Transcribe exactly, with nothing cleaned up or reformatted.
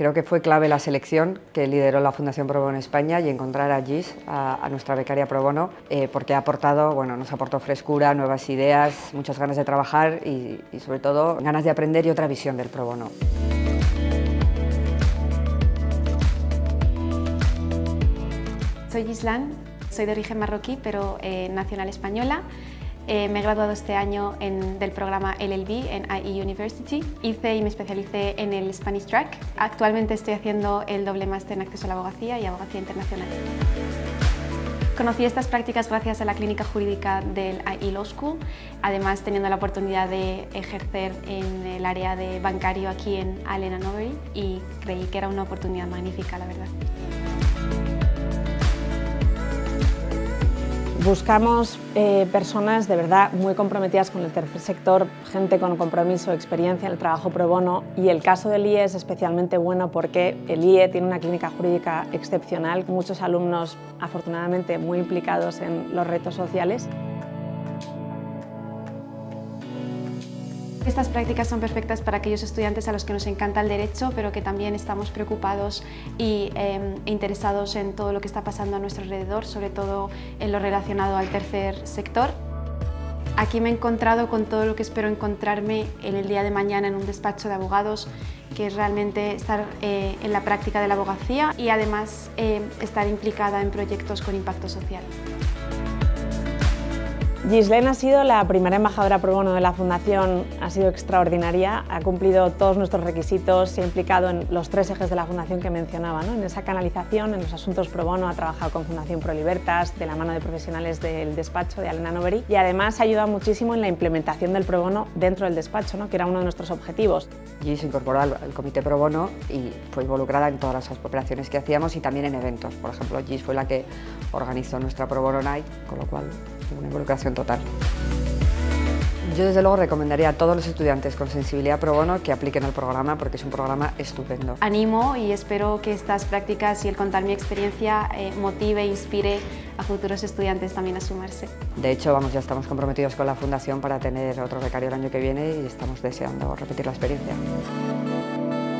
Creo que fue clave la selección que lideró la Fundación Pro Bono España y encontrar a Gis, a, a nuestra becaria Pro Bono, eh, porque ha aportado, bueno, nos aportó frescura, nuevas ideas, muchas ganas de trabajar y, y sobre todo ganas de aprender y otra visión del Pro Bono. Soy Gislan, soy de origen marroquí pero eh, nacional española. Eh, me he graduado este año en, del programa L L B en I E University. Hice y me especialicé en el Spanish Track. Actualmente estoy haciendo el doble máster en acceso a la abogacía y abogacía internacional. Conocí estas prácticas gracias a la clínica jurídica del I E Law School, además teniendo la oportunidad de ejercer en el área de bancario aquí en Allen and Overy y creí que era una oportunidad magnífica, la verdad. Buscamos eh, personas de verdad muy comprometidas con el tercer sector, gente con compromiso, experiencia en el trabajo pro bono, y el caso del I E es especialmente bueno porque el I E tiene una clínica jurídica excepcional, muchos alumnos afortunadamente muy implicados en los retos sociales. Estas prácticas son perfectas para aquellos estudiantes a los que nos encanta el derecho, pero que también estamos preocupados y eh, interesados en todo lo que está pasando a nuestro alrededor, sobre todo en lo relacionado al tercer sector. Aquí me he encontrado con todo lo que espero encontrarme en el día de mañana en un despacho de abogados, que es realmente estar eh, en la práctica de la abogacía y además eh, estar implicada en proyectos con impacto social. Gislen ha sido la primera embajadora pro bono de la Fundación, ha sido extraordinaria, ha cumplido todos nuestros requisitos, se ha implicado en los tres ejes de la Fundación que mencionaba, ¿no? En esa canalización, en los asuntos pro bono, ha trabajado con Fundación Pro Libertas, de la mano de profesionales del despacho de Allen and Overy, y además ha ayudado muchísimo en la implementación del pro bono dentro del despacho, ¿no? Que era uno de nuestros objetivos. Gis se incorporó al, al comité pro bono y fue involucrada en todas las operaciones que hacíamos y también en eventos. Por ejemplo, Gis fue la que organizó nuestra Pro Bono Night, con lo cual una involucración total. Yo desde luego recomendaría a todos los estudiantes con sensibilidad pro bono que apliquen el programa porque es un programa estupendo. Animo y espero que estas prácticas y el contar mi experiencia eh, motive e inspire a futuros estudiantes también a sumarse. De hecho, vamos, ya estamos comprometidos con la Fundación para tener otro becario el año que viene y estamos deseando repetir la experiencia.